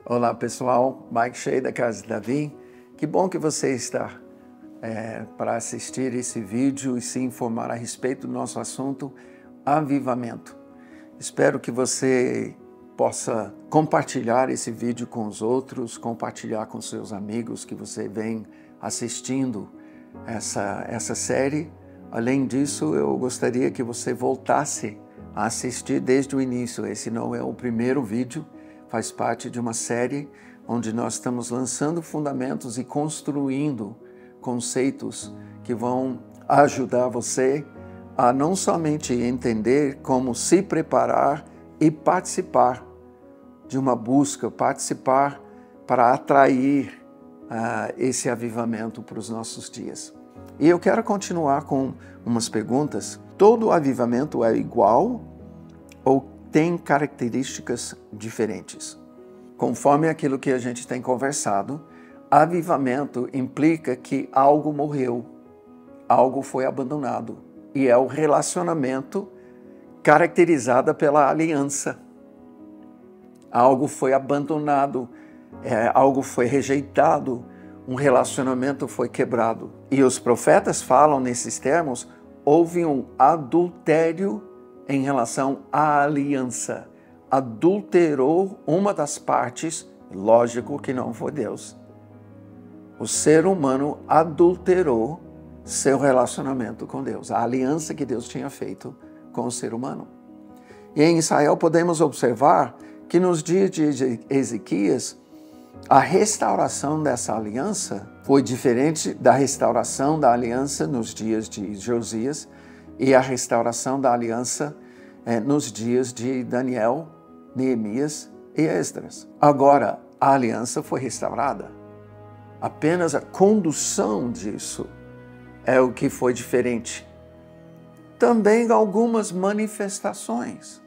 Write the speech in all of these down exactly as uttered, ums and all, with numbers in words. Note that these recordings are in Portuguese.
Olá pessoal, Mike Shea da Casa de Davi. Que bom que você está é, para assistir esse vídeo e se informar a respeito do nosso assunto, avivamento. Espero que você possa compartilhar esse vídeo com os outros, compartilhar com seus amigos que você vem assistindo essa, essa série. Além disso, eu gostaria que você voltasse a assistir desde o início. Esse não é o primeiro vídeo, faz parte de uma série onde nós estamos lançando fundamentos e construindo conceitos que vão ajudar você a não somente entender como se preparar e participar de uma busca, participar para atrair uh, esse avivamento para os nossos dias. E eu quero continuar com umas perguntas. Todo avivamento é igual ou tem características diferentes? Conforme aquilo que a gente tem conversado, avivamento implica que algo morreu, algo foi abandonado. E é o relacionamento caracterizado pela aliança. Algo foi abandonado, é, algo foi rejeitado, um relacionamento foi quebrado. E os profetas falam nesses termos, houve um adultério em relação à aliança. Adulterou uma das partes, lógico que não foi Deus. O ser humano adulterou seu relacionamento com Deus, a aliança que Deus tinha feito com o ser humano. E em Israel podemos observar que nos dias de Ezequias, a restauração dessa aliança foi diferente da restauração da aliança nos dias de Josias e a restauração da aliança eh, nos dias de Daniel, Neemias e Esdras. Agora, a aliança foi restaurada. Apenas a condução disso é o que foi diferente. Também algumas manifestações.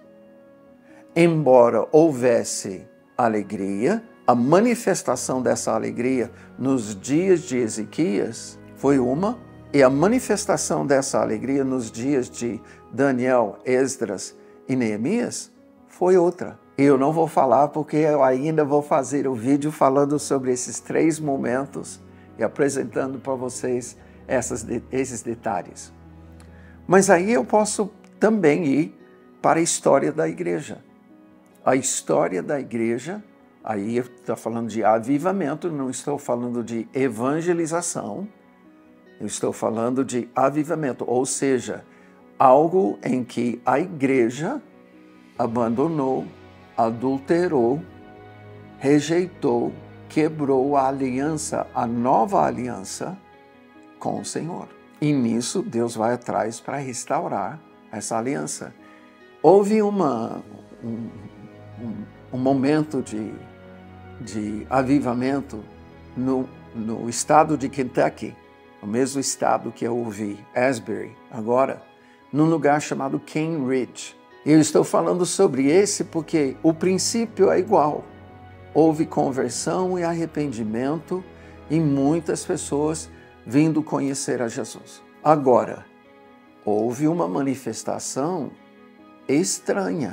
Embora houvesse alegria, a manifestação dessa alegria nos dias de Ezequias foi uma, e a manifestação dessa alegria nos dias de Daniel, Esdras e Neemias foi outra. Eu não vou falar porque eu ainda vou fazer o vídeo falando sobre esses três momentos e apresentando para vocês essas, esses detalhes. Mas aí eu posso também ir para a história da igreja. A história da igreja, aí eu estou falando de avivamento, não estou falando de evangelização, eu estou falando de avivamento, ou seja, algo em que a igreja abandonou, adulterou, rejeitou, quebrou a aliança, a nova aliança com o Senhor. E nisso Deus vai atrás para restaurar essa aliança. Houve uma, um, um, um momento de, de avivamento no, no estado de Kentucky, o mesmo estado que eu ouvi, Asbury, agora, num lugar chamado Cane Ridge. Eu estou falando sobre esse porque o princípio é igual. Houve conversão e arrependimento e muitas pessoas vindo conhecer a Jesus. Agora, houve uma manifestação estranha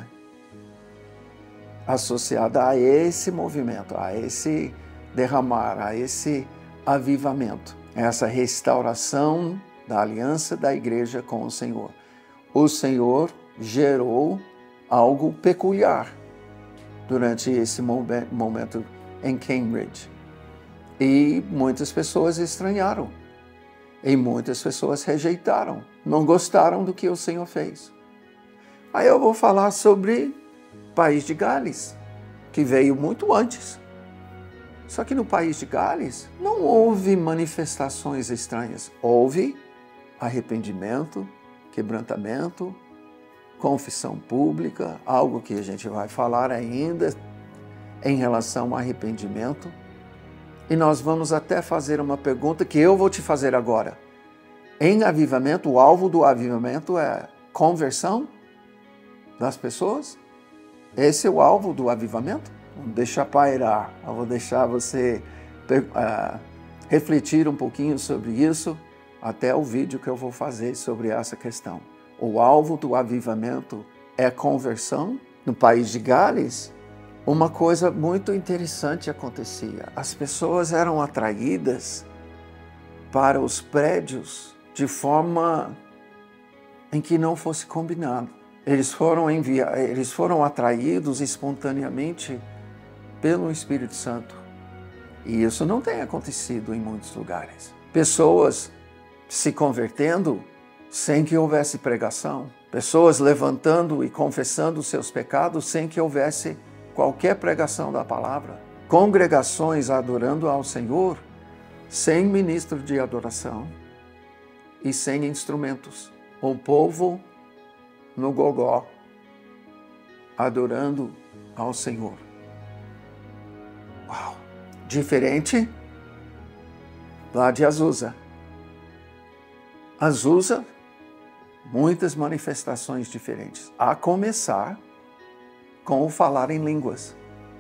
associada a esse movimento, a esse derramar, a esse avivamento, essa restauração da aliança da igreja com o Senhor. O Senhor gerou algo peculiar durante esse momento em Cambridge. E muitas pessoas estranharam. E muitas pessoas rejeitaram. Não gostaram do que o Senhor fez. Aí eu vou falar sobre o país de Gales, que veio muito antes. Só que no país de Gales não houve manifestações estranhas. Houve arrependimento, quebrantamento, confissão pública, algo que a gente vai falar ainda em relação ao arrependimento. E nós vamos até fazer uma pergunta que eu vou te fazer agora. Em avivamento, o alvo do avivamento é conversão das pessoas? Esse é o alvo do avivamento? Vou deixar pairar, eu vou deixar você uh, refletir um pouquinho sobre isso até o vídeo que eu vou fazer sobre essa questão. O alvo do avivamento é conversão. No país de Gales, uma coisa muito interessante acontecia. As pessoas eram atraídas para os prédios de forma em que não fosse combinado. Eles foram enviados, eles foram atraídos espontaneamente pelo Espírito Santo. E isso não tem acontecido em muitos lugares. Pessoas se convertendo sem que houvesse pregação. Pessoas levantando e confessando seus pecados sem que houvesse qualquer pregação da palavra. Congregações adorando ao Senhor sem ministro de adoração e sem instrumentos. O povo no gogó adorando ao Senhor. Uau! Diferente lá de Azusa. Azusa, muitas manifestações diferentes, a começar com o falar em línguas.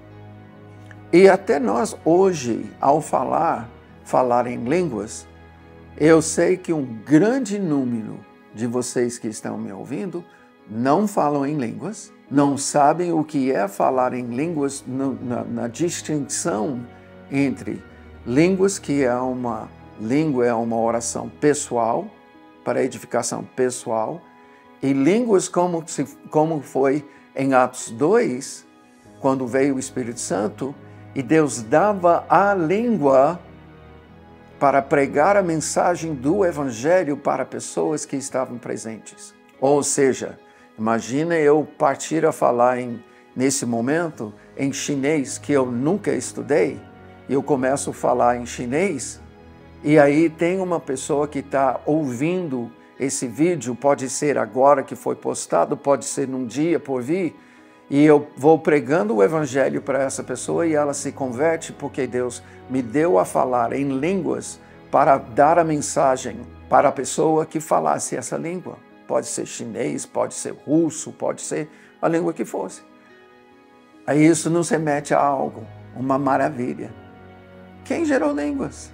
E até nós hoje, ao falar, falar em línguas, eu sei que um grande número de vocês que estão me ouvindo não falam em línguas, não sabem o que é falar em línguas no, na, na distinção entre línguas, que é uma língua, é uma oração pessoal, para edificação pessoal, e línguas como, se, como foi em Atos dois, quando veio o Espírito Santo, e Deus dava a língua para pregar a mensagem do Evangelho para pessoas que estavam presentes. Ou seja, imagina eu partir a falar em, nesse momento em chinês, que eu nunca estudei, e eu começo a falar em chinês, e aí tem uma pessoa que está ouvindo esse vídeo, pode ser agora que foi postado, pode ser num dia por vir, e eu vou pregando o Evangelho para essa pessoa e ela se converte porque Deus me deu a falar em línguas para dar a mensagem para a pessoa que falasse essa língua. Pode ser chinês, pode ser russo, pode ser a língua que fosse. Aí isso nos remete a algo, uma maravilha. Quem gerou línguas?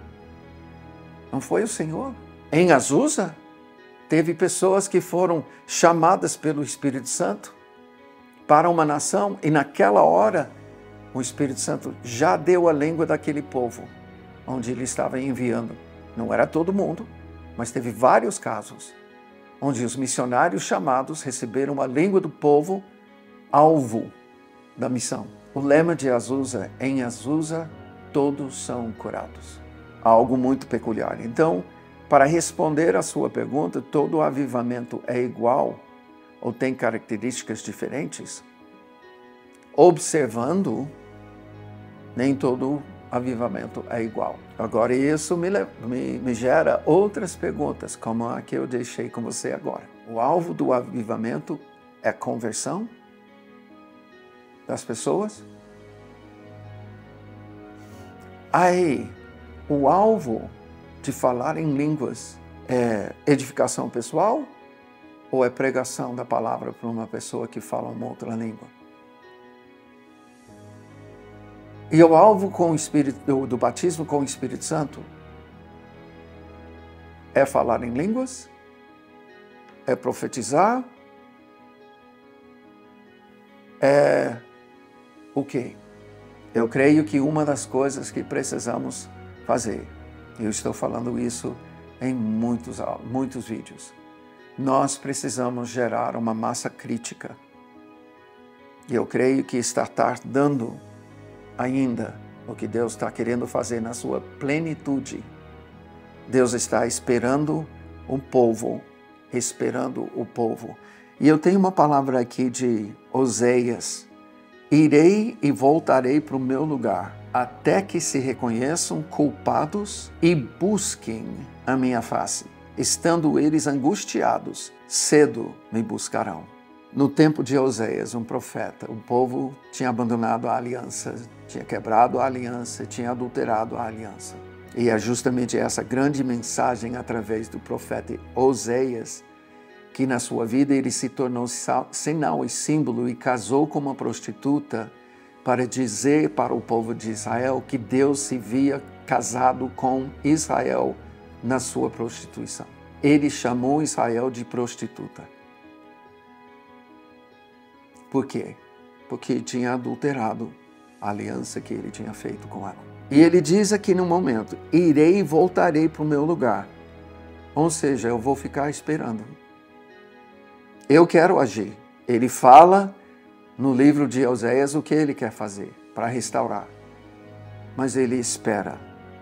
Não foi o Senhor? Em Azusa, teve pessoas que foram chamadas pelo Espírito Santo para uma nação, e naquela hora o Espírito Santo já deu a língua daquele povo onde ele estava enviando. Não era todo mundo, mas teve vários casos onde os missionários chamados receberam a língua do povo alvo da missão. O lema de Azusa, em Azusa todos são curados. Algo muito peculiar. Então, para responder à sua pergunta, todo avivamento é igual ou tem características diferentes? Observando, nem todo avivamento é igual. Agora, isso me, me, me gera outras perguntas, como a que eu deixei com você agora. O alvo do avivamento é a conversão das pessoas? Aí, o alvo de falar em línguas é edificação pessoal ou é pregação da palavra para uma pessoa que fala uma outra língua? E o alvo com o Espírito, do, do batismo com o Espírito Santo é falar em línguas? É profetizar? É o quê? Eu creio que uma das coisas que precisamos fazer, eu estou falando isso em muitos, muitos vídeos, nós precisamos gerar uma massa crítica. E eu creio que está tardando ainda o que Deus está querendo fazer na sua plenitude. Deus está esperando o povo, esperando o povo. E eu tenho uma palavra aqui de Oséias. Irei e voltarei para o meu lugar, até que se reconheçam culpados e busquem a minha face. Estando eles angustiados, cedo me buscarão. No tempo de Oséias, um profeta, o povo tinha abandonado a aliança, tinha quebrado a aliança, tinha adulterado a aliança. E é justamente essa grande mensagem através do profeta Oséias, que na sua vida ele se tornou sinal e símbolo e casou com uma prostituta para dizer para o povo de Israel que Deus se via casado com Israel na sua prostituição. Ele chamou Israel de prostituta. Por quê? porque tinha adulterado a aliança que ele tinha feito com ela. E ele diz aqui no momento, irei e voltarei para o meu lugar. Ou seja, eu vou ficar esperando. Eu quero agir. Ele fala no livro de Oséias o que ele quer fazer para restaurar. Mas ele espera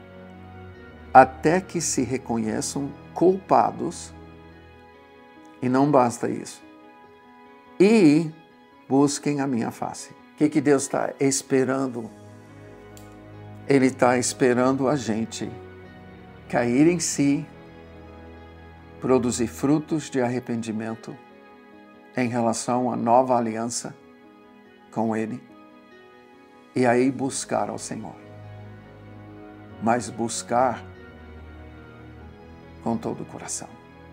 até que se reconheçam culpados. E não basta isso. E busquem a minha face. O que, que Deus está esperando? Ele está esperando a gente cair em si, produzir frutos de arrependimento em relação à nova aliança com Ele e aí buscar ao Senhor. Mas buscar com todo o coração.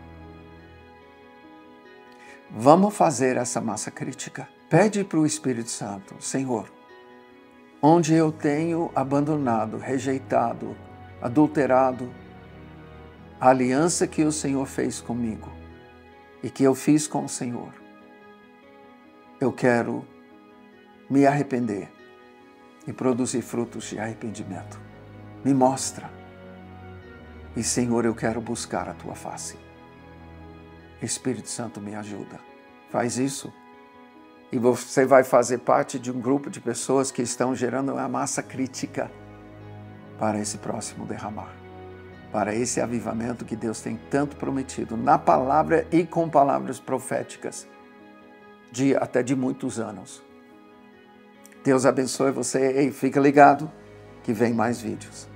Vamos fazer essa massa crítica. Pede para o Espírito Santo, Senhor, onde eu tenho abandonado, rejeitado, adulterado a aliança que o Senhor fez comigo e que eu fiz com o Senhor, eu quero me arrepender e produzir frutos de arrependimento. Me mostra. E, Senhor, eu quero buscar a Tua face. Espírito Santo, me ajuda. Faz isso. E você vai fazer parte de um grupo de pessoas que estão gerando uma massa crítica para esse próximo derramar. Para esse avivamento que Deus tem tanto prometido na palavra e com palavras proféticas, de, até de muitos anos. Deus abençoe você e fica ligado que vem mais vídeos.